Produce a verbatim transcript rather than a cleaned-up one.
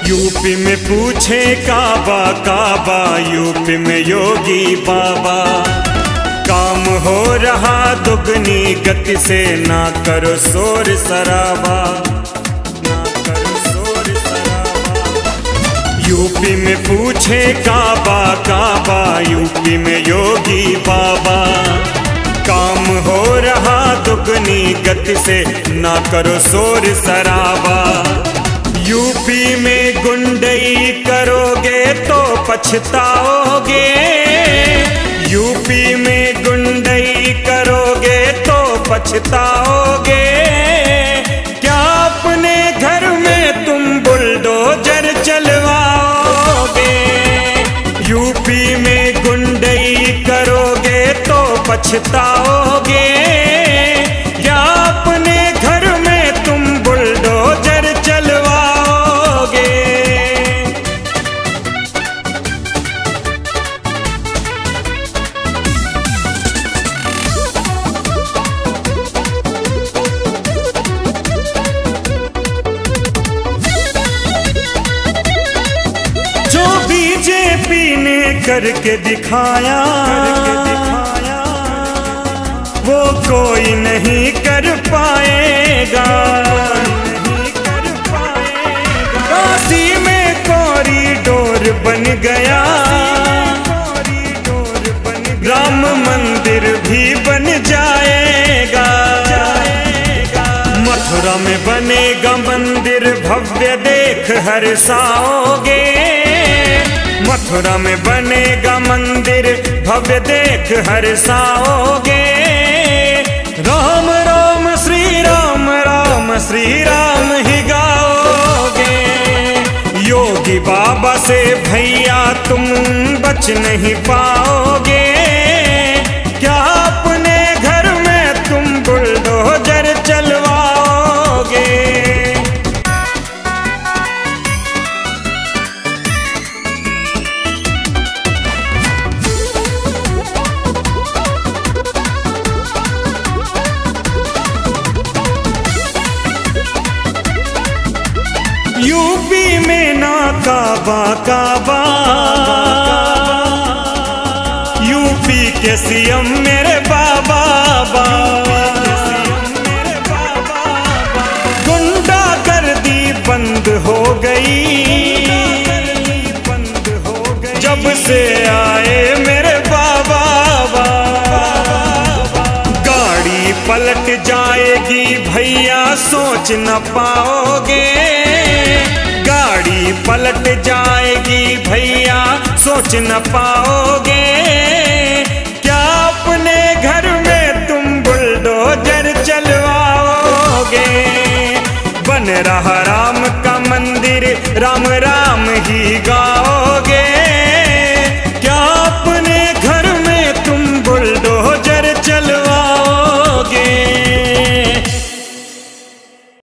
UP में पूछे काबा काबा, UP में योगी बाबा। काम हो रहा दुगनी गति से, ना करो शोर शराबा, ना करो शोर शराबा। यूपी में पूछे काबा काबा, यूपी में योगी बाबा। काम हो रहा दुगनी गति से, ना करो शोर शराबा। यूपी में गुंडई करोगे तो पछताओगे, यूपी में गुंडई करोगे तो पछताओगे। क्या अपने घर में तुम बुलडोजर चलवाओगे? यूपी में गुंडई करोगे तो पछताओगे। क्या अपने घर में तुम बुलडोजर चलवाओगे? जो बीजेपी ने करके दिखाया, करके दिखाया वो कोई नहीं कर पाएगा, नहीं कर पाएगा। काशी में कॉरिडोर बन गया, कॉरिडोर बन गया। राम मंदिर भी बन जाएगा, जाएगा। मथुरा में बनेगा मंदिर भव्य, देख हर्षाओगे। मथुरा में बनेगा मंदिर भव्य, देख हर्षाओगे। राम राम श्री राम, राम श्री राम ही गाओगे। योगी बाबा से भैया तुम बच नहीं पाओगे। क्या अपने घर में तुम बुलडोजर चलवाओगे? यूपी में ना काबा काबा, यूपी के सीएम मेरे बाबा बा। गुंडागर्दी बंद हो गई, बंद हो गई जब से आए मेरे बाबा बा। गाड़ी पलट जाएगी भैया सोच न पाओगे, गाड़ी पलट जाएगी भैया सोच न पाओगे। क्या अपने घर में तुम बुलडोजर चलवाओगे? बन रहा राम का मंदिर, राम राम ही गाओ।